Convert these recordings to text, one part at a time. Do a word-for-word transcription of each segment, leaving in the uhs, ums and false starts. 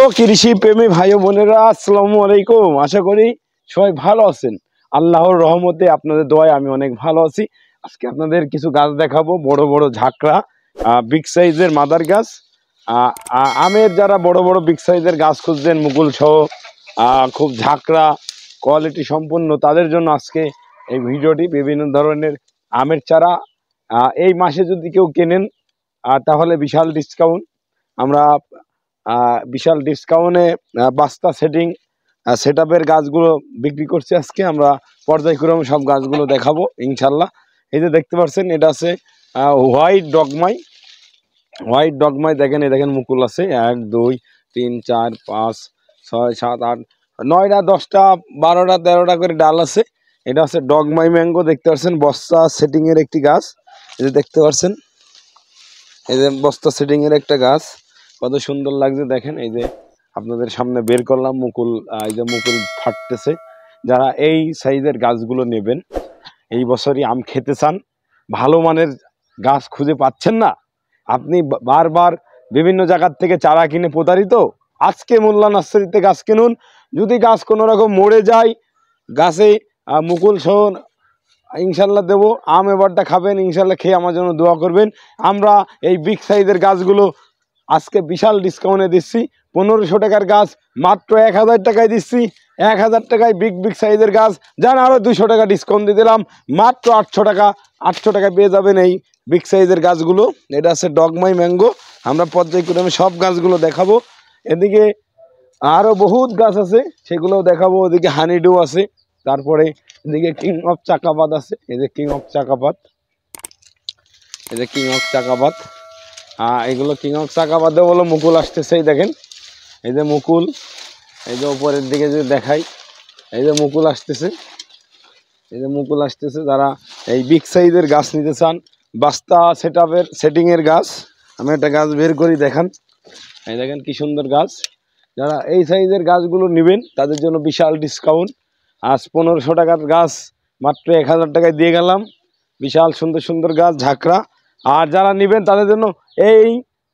কৃষি প্রেমী ভাই ও বোনেরা, আসসালামু আলাইকুম। আশা করি সবাই ভালো আছেন। আল্লাহর রহমতে আপনাদের দোয়ায় আমি অনেক ভালো আছি। আজকে আপনাদের কিছু গাছ দেখাবো, বড় বড় ঝাঁকড়া বিগ সাইজের মাদার গাছ। আমের যারা বড় বড় বিগ সাইজের গাছ খুঁজছেন, মুকুল সহ খুব ঝাঁকড়া কোয়ালিটি সম্পন্ন, তাদের জন্য আজকে এই ভিডিওটি। বিভিন্ন ধরনের আমের চারা এই মাসে যদি কেউ কেনেন তাহলে বিশাল ডিসকাউন্ট। আমরা বিশাল ডিসকাউন্টে বাস্তা সেটিং সেট আপের গাছগুলো বিক্রি করছি। আজকে আমরা পর্যায়ক্রমে সব গাছগুলো দেখাবো ইনশাল্লাহ। এই যে দেখতে পাচ্ছেন, এটা আছে হোয়াইট ডগমাই। হোয়াইট ডগমাই দেখেন, এই দেখেন মুকুল আছে এক দুই তিন চার পাঁচ ছয় সাত আট নয়টা দশটা বারোটা তেরোটা করে ডাল আছে। এটা হচ্ছে ডগমাই ম্যাঙ্গো। দেখতে পাচ্ছেন বস্তা সেটিংয়ের একটি গাছ। এই যে দেখতে পাচ্ছেন, এই যে বস্তা সেটিংয়ের একটা গাছ, কত সুন্দর লাগছে দেখেন। এই যে আপনাদের সামনে বের করলাম মুকুল, এই যে মুকুল ফাটতেছে। যারা এই সাইজের গাছগুলো নেবেন, এই বছরই আম খেতে চান, ভালো মানের গাছ খুঁজে পাচ্ছেন না, আপনি বারবার বিভিন্ন জায়গার থেকে চারা কিনে প্রতারিত, আজকে মোল্লা নার্সারিতে গাছ কিনুন। যদি গাছ কোনো রকম মরে যায়, গাছে মুকুল সহ ইনশাল্লাহ দেবো। আম এবারটা খাবেন ইনশাল্লাহ, খেয়ে আমার জন্য দোয়া করবেন। আমরা এই বিগ সাইজের গাছগুলো আজকে বিশাল ডিসকাউন্টে দিচ্ছি। পনেরোশো টাকার গাছ মাত্র এক হাজার টাকায় দিচ্ছি। এক হাজার টাকায় বিগ বিগ সাইজের গাছ যান, আরও দুশো টাকা ডিসকাউন্ট দিয়ে দিলাম, মাত্র আটশো টাকা। আটশো টাকায় পেয়ে যাবেন এই বিগ সাইজের গাছগুলো। এটা আছে ডগমাই ম্যাঙ্গো। আমরা পর্যায়ক্রমে সব গাছগুলো দেখাবো। এদিকে আরও বহুত গাছ আছে, সেগুলোও দেখাবো। ওদিকে হানিডু আছে, তারপরে এদিকে কিং অফ চাকাপাত আছে। এই যে কিং অফ চাকাপাত, এই যে কিং অফ চাকাপাত। হ্যাঁ, এগুলো কিং অফ চাকাপাতে বলো মুকুল আসতেছে। এই দেখেন, এই যে মুকুল, এই যে উপরের দিকে যদি দেখাই, এই যে মুকুল আসতেছে, এই যে মুকুল আসতেছে। যারা এই বিগ সাইজের গাছ নিতে চান, বাস্তা সেট আপের সেটিংয়ের গাছ, আমি একটা গাছ বের করি দেখান। এই দেখেন কি সুন্দর গাছ। যারা এই সাইজের গাছগুলো নেবেন তাদের জন্য বিশাল ডিসকাউন্ট। আজ পনেরোশো টাকার গাছ মাত্র এক হাজার টাকায় দিয়ে গেলাম। বিশাল সুন্দর সুন্দর গাছ ঝাঁকড়া। আর যারা নেবেন তাদের জন্য এই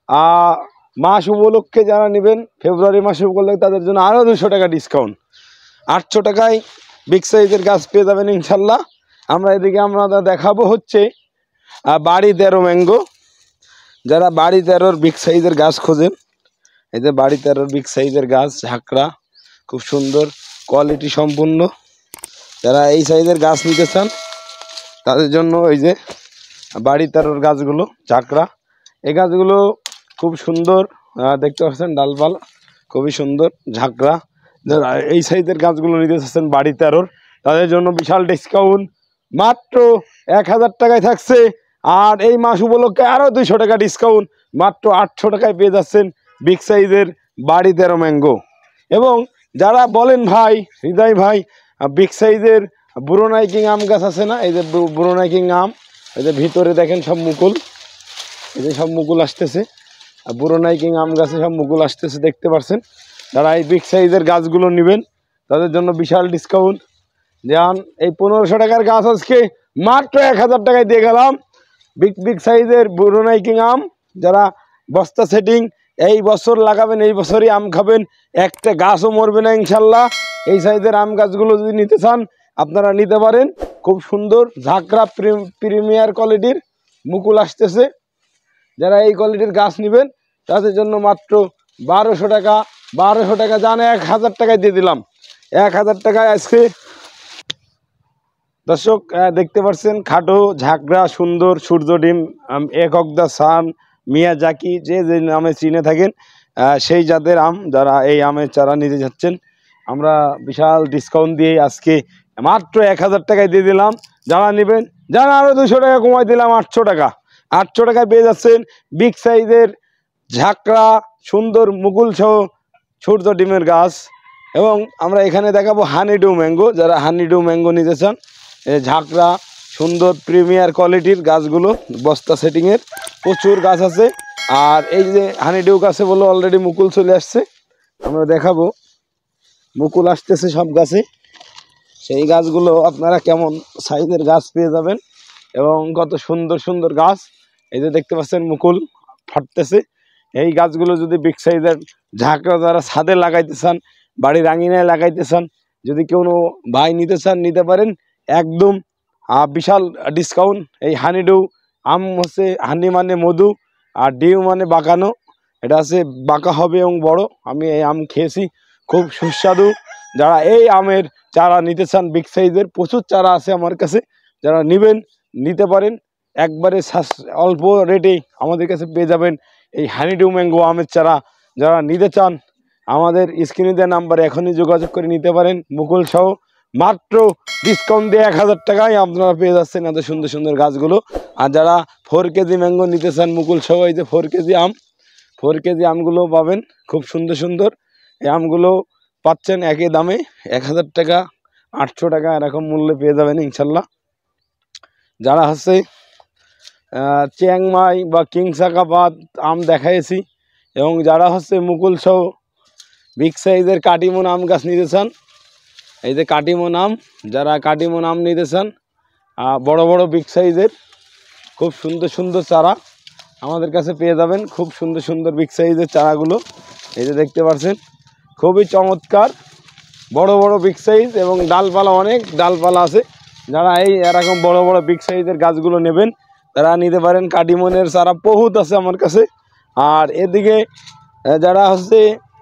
মাস উপলক্ষে, যারা নেবেন ফেব্রুয়ারি মাস উপলক্ষে, তাদের জন্য আরও দুশো টাকা ডিসকাউন্ট। আটশো টাকায় বিগ সাইজের গাছ পেয়ে যাবেন ইনশাল্লাহ। আমরা এদিকে আমরা দেখাবো হচ্ছে বাড়ি তেরো ম্যাঙ্গো। যারা বাড়ি তেরোর বিগ সাইজের গাছ খোঁজেন, এই যে বাড়ি তেরোর বিগ সাইজের গাছ ঝাঁকড়া, খুব সুন্দর কোয়ালিটি সম্পূর্ণ। যারা এই সাইজের গাছ নিতে চান তাদের জন্য এই যে বাড়ি তেরোর গাছগুলো ঝাঁকড়া। এই গাছগুলো খুব সুন্দর, দেখতে পাচ্ছেন ডালপালা খুবই সুন্দর ঝাঁকড়া। যারা এই সাইজের গাছগুলো নিতে চাচ্ছেন বাড়ি তেরোর, তাদের জন্য বিশাল ডিসকাউন্ট, মাত্র এক হাজার টাকায় থাকছে। আর এই মাস উপলক্ষে আরও দুইশো টাকা ডিসকাউন্ট, মাত্র আটশো টাকায় পেয়ে যাচ্ছেন বিগ সাইজের বাড়ি তেরো ম্যাঙ্গো। এবং যারা বলেন ভাই হৃদয় ভাই, বিগ সাইজের ব্রুনাই কিং আম গাছ আছে না, এই যে ব্রুনাই কিং আম, এই যে ভিতরে দেখেন সব মুকুল, এই যে সব মুকুল আসতেছে। ব্রুনাই কিং আম গাছে সব মুকুল আসতেছে, দেখতে পাচ্ছেন। যারা এই বিগ সাইজের গাছগুলো নেবেন তাদের জন্য বিশাল ডিসকাউন্ট। যেমন এই পনেরোশো টাকার গাছ আজকে মাত্র এক হাজার টাকায় দিয়ে গেলাম। বিগ বিগ সাইজের ব্রুনাই কিং আম, যারা বস্তা সেটিং এই বছর লাগাবেন, এই বছরই আম খাবেন, একটা গাছও মরবে না ইনশাল্লাহ। এই সাইজের আম গাছগুলো যদি নিতে চান আপনারা নিতে পারেন। খুব সুন্দর ঝাঁকড়া প্রিমিয়ার কোয়ালিটির মুকুল আসতেছে। যারা এই কোয়ালিটির গাছ নেবেন তাদের জন্য মাত্র বারোশো টাকা। বারোশো টাকা জানে এক হাজার টাকায় দিয়ে দিলাম। এক হাজার টাকায় আজকে দর্শক দেখতে পাচ্ছেন, খাটো ঝাঁকড়া সুন্দর সূর্য ডিম এক অফ দ্য সান মিয়াজাকি, যে যে নামে চিনে থাকেন সেই জাতের আম। যারা এই আমের চারা নিতে যাচ্ছেন, আমরা বিশাল ডিসকাউন্ট দিয়ে আজকে মাত্র এক হাজার টাকায় দিয়ে দিলাম। যারা নেবেন, যারা আরও দুশো টাকা কমাই দিলাম, আটশো টাকা। আটশো টাকায় পেয়ে যাচ্ছেন বিগ সাইজের ঝাঁকড়া সুন্দর মুকুল সহ সূর্য ডিমের গাছ। এবং আমরা এখানে দেখাবো হানিডু ম্যাঙ্গো। যারা হানিডু ম্যাঙ্গো নিতে চান, ঝাঁকড়া সুন্দর প্রিমিয়ার কোয়ালিটির গাছগুলো বস্তা সেটিংয়ের প্রচুর গাছ আছে। আর এই যে হানিডু গাছে বলো অলরেডি মুকুল চলে আসছে, আমরা দেখাবো মুকুল আসতেছে সব গাছে। সেই গাছগুলো আপনারা কেমন সাইজের গাছ পেয়ে যাবেন এবং কত সুন্দর সুন্দর গাছ। এই যে দেখতে পাচ্ছেন মুকুল ফাটতেছে, এই গাছগুলো যদি বিগ সাইজের ঝাঁকড়া যারা ছাদে লাগাইতে চান, বাড়ির আঙিনায় লাগাইতে চান, যদি কোনো ভাই নিতে চান নিতে পারেন, একদম বিশাল ডিসকাউন্ট। এই হানিডু আম হচ্ছে হানি মানে মধু, আর ডিউ মানে বাঁকানো, এটা হচ্ছে বাঁকা হবে এবং বড়। আমি এই আম খেয়েছি, খুব সুস্বাদু। যারা এই আমের চারা নিতে চান বিগ সাইজের, প্রচুর চারা আছে আমার কাছে, যারা নেবেন নিতে পারেন, একবারে অল্প রেটে আমাদের কাছে পেয়ে যাবেন এই হানিডু ম্যাঙ্গো আমের চারা। যারা নিতে চান আমাদের স্ক্রিনে দেওয়া নাম্বারে এখনই যোগাযোগ করে নিতে পারেন, মুকুল সহ মাত্র ডিসকাউন্ট দিয়ে এক হাজার টাকায় আপনারা পেয়ে যাচ্ছেন এত সুন্দর সুন্দর গাছগুলো। আর যারা ফোর কেজি ম্যাঙ্গো নিতে চান মুকুল সহ, এই যে ফোর কেজি আম, ফোর কেজি আমগুলো পাবেন খুব সুন্দর সুন্দর। এই আমগুলো পাচ্ছেন একই দামে, এক হাজার টাকা আটশো টাকা এরকম মূল্যে পেয়ে যাবেন ইনশাল্লাহ। যারা হচ্ছে চিয়াংমাই বা কিংসাকাবাদ আম দেখাইছি, এবং যারা হচ্ছে মুকুল সহ বিগ সাইজের কাটিমন আম গাছ নিতে চান, এই যে কাটিমন আম, যারা কাটিমন আম নিতে চান বড় বড় বিগ সাইজের খুব সুন্দর সুন্দর চারা আমাদের কাছে পেয়ে যাবেন, খুব সুন্দর সুন্দর বিগ সাইজের চারাগুলো এই যে দেখতে পাচ্ছেন, খুবই চমৎকার বড় বড় বিগ সাইজ, এবং ডালপালা অনেক ডালপালা আছে। যারা এই এরকম বড় বড় বিগ সাইজের গাছগুলো নেবেন তারা নিতে পারেন, কাটিমনের চারা বহুত আছে আমার কাছে। আর এদিকে যারা হচ্ছে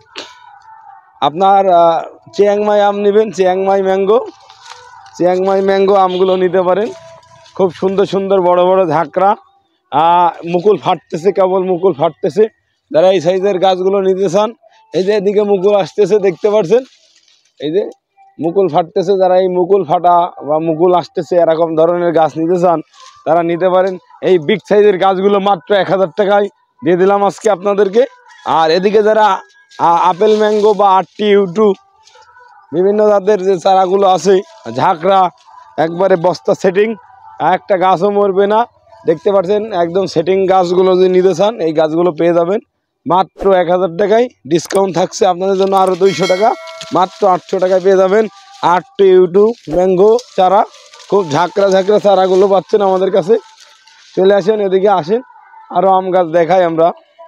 আপনার চিয়াংমাই আম নেবেন, চিয়াংমাই ম্যাঙ্গো, চিয়াংমাই ম্যাঙ্গো আমগুলো নিতে পারেন, খুব সুন্দর সুন্দর বড় বড় ঝাঁকড়া, মুকুল ফাটতেছে, কেবল মুকুল ফাটতেছে। যারা এই সাইজের গাছগুলো নিতে চান, এই যে এদিকে মুকুল আসতেছে দেখতে পাচ্ছেন, এই যে মুকুল ফাটতেছে, যারা এই মুকুল ফাটা বা মুকুল আসতেছে এরকম ধরনের গাছ নিতে চান তারা নিতে পারেন। এই বিগ সাইজের গাছগুলো মাত্র এক হাজার টাকায় দিয়ে দিলাম আজকে আপনাদেরকে। আর এদিকে যারা আপেল ম্যাঙ্গো বা আটটি ইউটু বিভিন্ন জাতের যে চারাগুলো আছে, ঝাঁকড়া একবারে বস্তা সেটিং, একটা গাছও মরবে না, দেখতে পাচ্ছেন একদম সেটিং গাছগুলো যদি নিতে চান এই গাছগুলো পেয়ে যাবেন মাত্র এক হাজার টাকায়। ডিসকাউন্ট থাকছে আপনাদের জন্য আরও দুইশো টাকা, মাত্র আটশো টাকায় পেয়ে যাবেন আটটি ইউটু ম্যাঙ্গো চারা। খুব ঝাঁকড়া ঝাঁকড়া চারাগুলো পাচ্ছেন আমাদের কাছে। চলে আসেন, এদিকে আসেন, আরও আম গাছ দেখাই আমরা।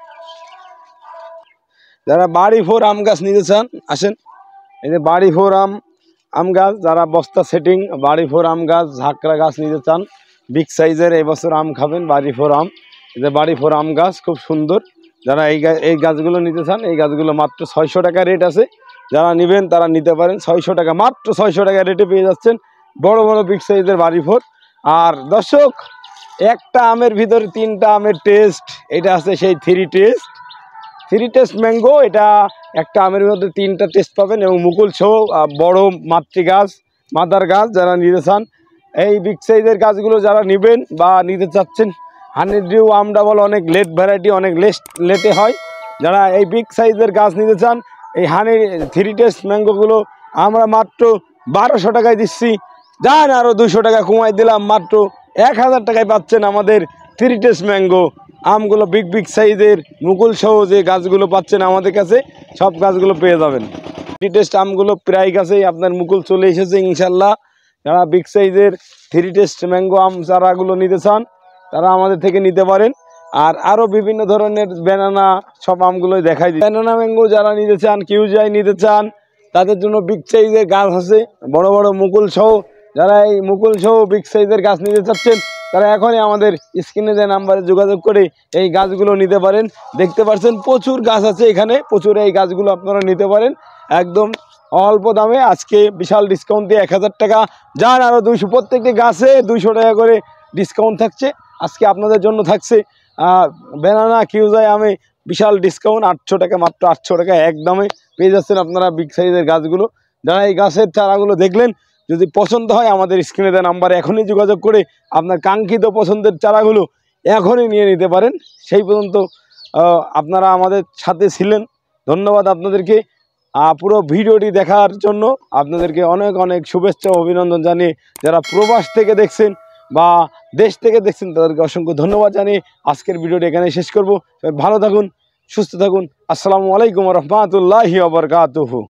যারা বাড়ি ফোর আম গাছ নিতে চান আসেন, এই যে বাড়ি ফোর আম আম গাছ, যারা বস্তা সেটিং বাড়ি ফোর আম গাছ ঝাঁকড়া গাছ নিতে চান বিগ সাইজের, এই বছর আম খাবেন বাড়ি ফোর আম, এই যে বাড়ি ফোর আম গাছ খুব সুন্দর। যারা এই এই গাছগুলো নিতে চান এই গাছগুলো মাত্র ছয়শো টাকা রেট আছে, যারা নেবেন তারা নিতে পারেন ছয়শো টাকা, মাত্র ছয়শো টাকা রেটে পেয়ে যাচ্ছেন বড় বড় বিগ সাইজের বাড়ি ফোর। আর দর্শক, একটা আমের ভিতরে তিনটা আমের টেস্ট, এটা আছে সেই three taste, three taste mango. এটা একটা আমের মধ্যে তিনটা টেস্ট পাবেন, এবং মুকুল সহ বড় মাতৃ গাছ মাদার গাছ যারা নিতে চান এই বিগ সাইজের গাছগুলো যারা নেবেন বা নিতে চাচ্ছেন। হানিডিউ আমটা বলে অনেক লেট ভ্যারাইটি, অনেক লেস লেটে হয়। যারা এই বিগ সাইজের গাছ নিতে চান এই হানি থ্রি টেস্ট ম্যাঙ্গোগুলো আমরা মাত্র বারোশো টাকায় দিচ্ছি, যান আরও দুশো টাকা কমাই দিলাম, মাত্র এক হাজার টাকায় পাচ্ছেন আমাদের থ্রি টেস্ট ম্যাঙ্গো আমগুলো। বিগ বিগ সাইজের মুকুল সহ যে গাছগুলো পাচ্ছেন আমাদের কাছে সব গাছগুলো পেয়ে যাবেন। থ্রি টেস্ট আমগুলো প্রায় গাছেই আপনার মুকুল চলে এসেছে ইনশাল্লাহ। যারা বিগ সাইজের থ্রি টেস্ট ম্যাঙ্গো আম চারাগুলো নিতে চান তারা আমাদের থেকে নিতে পারেন। আর আরও বিভিন্ন ধরনের ব্যানানা সব আমগুলোই দেখাই দিই। ব্যানানা ম্যাঙ্গো যারা নিতে চান, কিউজাই নিতে চান, তাদের জন্য বিগ সাইজের গাছ আছে বড় বড় মুকুল সহ। যারা এই মুকুল সহ বিগ সাইজের গাছ নিতে চাচ্ছেন তারা এখনই আমাদের স্ক্রিনে দেওয়া নাম্বারে যোগাযোগ করে এই গাছগুলো নিতে পারেন। দেখতে পাচ্ছেন প্রচুর গাছ আছে এখানে, প্রচুর এই গাছগুলো আপনারা নিতে পারেন একদম অল্প দামে। আজকে বিশাল ডিসকাউন্ট দিয়ে এক হাজার টাকা, যান আরও দুইশো, প্রত্যেকটি গাছে দুইশো টাকা করে ডিসকাউন্ট থাকছে। আজকে আপনাদের জন্য থাকছে ব্যানানা কিউজাই আমে বিশাল ডিসকাউন্ট, আটশো টাকা, মাত্র আটশো টাকা একদমে পেয়ে যাচ্ছেন আপনারা বিগ সাইজের গাছগুলো। যারা এই গাছের চারাগুলো দেখলেন, যদি পছন্দ হয় আমাদের স্ক্রিনে দেওয়া নাম্বারে এখনই যোগাযোগ করে আপনার কাঙ্ক্ষিত পছন্দের চারাগুলো এখনই নিয়ে নিতে পারেন। সেই পর্যন্ত আপনারা আমাদের সাথে ছিলেন, ধন্যবাদ আপনাদেরকে। পুরো ভিডিওটি দেখার জন্য আপনাদেরকে অনেক অনেক শুভেচ্ছা ও অভিনন্দন জানিয়ে, যারা প্রবাস থেকে দেখছেন বা দেশ থেকে দেখছেন তাদেরকে অসংখ্য ধন্যবাদ জানিয়ে আজকের ভিডিওটি এখানে শেষ করব। ভালো থাকুন, সুস্থ থাকুন। আসসালামু আলাইকুম রহমতুল্লাহি ওয়া বারাকাতুহু।